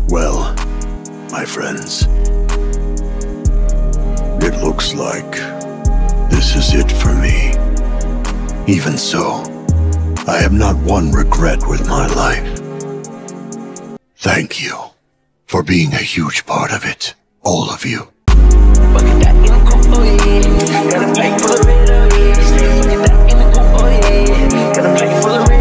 Well, my friends, it looks like this is it for me. Even so, I have not one regret with my life. Thank you for being a huge part of it, all of you. Gotta play for the